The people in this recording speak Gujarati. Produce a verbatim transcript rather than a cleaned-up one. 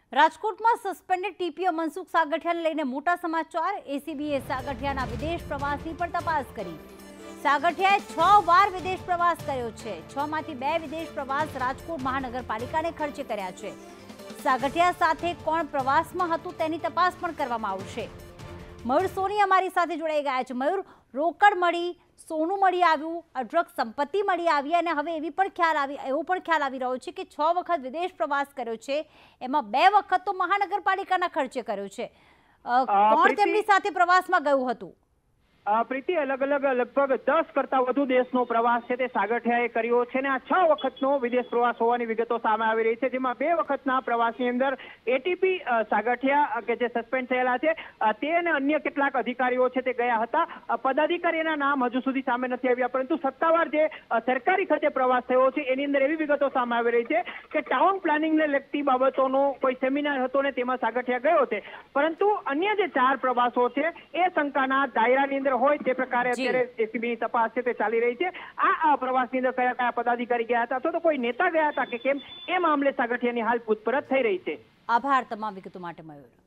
રાજકોટમાં સસ્પેન્ડેડ ટીપીઓ મનસુખ સાગઠિયાને લઈને મોટા સમાચાર। એસીબીએ સાગઠિયાના વિદેશ પ્રવાસની પણ તપાસ કરી। સાગઠિયાએ છ વાર વિદેશ પ્રવાસ કર્યો છે। છ માંથી બે વિદેશ પ્રવાસ રાજકોટ મહાનગરપાલિકાને ખર્ચે કર્યા છે। સાગઠિયા સાથે કોણ પ્રવાસમાં હતું તેની તપાસ પણ કરવામાં આવશે। મયુર સોની અમારી સાથે જોડાઈ ગયા છે। મયુર, રોકડ મળી, સોનું મળી આવ્યું, ડ્રગ સંપત્તિ મળી આવી અને હવે એવી પણ ખ્યાલ આવી એવો પણ ખ્યાલ આવી રહ્યો છે કે છ વખત વિદેશ પ્રવાસ કર્યો છે, એમાં બે વખત તો મહાનગરપાલિકાના ખર્ચે કર્યો છે। કોણ તેમની સાથે પ્રવાસમાં ગયું હતું? પ્રીતિ, અલગ અલગ લગભગ દસ કરતા વધુ દેશનો પ્રવાસ છે તે સાગઠિયાએ કર્યો છે અને આ છ વખતનો વિદેશ પ્રવાસ હોવાની વિગતો સામે આવી રહી છે, જેમાં બે વખતના પ્રવાસની અંદર એટીપી સાગઠિયા કે જે સસ્પેન્ડ થયેલા છે તે અને અન્ય કેટલાક અધિકારીઓ છે તે ગયા હતા। પદાધિકારીના નામ હજુ સુધી સામે નથી આવ્યા, પરંતુ સત્તાવાર જે સરકારી ખર્ચે પ્રવાસ થયો છે એની અંદર એવી વિગતો સામે આવી રહી છે કે ટાઉન પ્લાનિંગને લગતી બાબતોનો કોઈ સેમિનાર હતો ને તેમાં સાગઠિયા ગયો છે, પરંતુ અન્ય જે ચાર પ્રવાસો છે એ શંકાના દાયરાની અંદર હોય તે પ્રકારે અત્યારે એસીબીની તપાસ છે તે ચાલી રહી છે। આ પ્રવાસની અંદર કયા કયા પદાધિકારી ગયા હતા અથવા તો કોઈ નેતા ગયા હતા કે કેમ, એ મામલે સાગઠિયાની હાલ પૂછપરછ થઈ રહી છે। આભાર તમામ વિગતો માટે મયુર।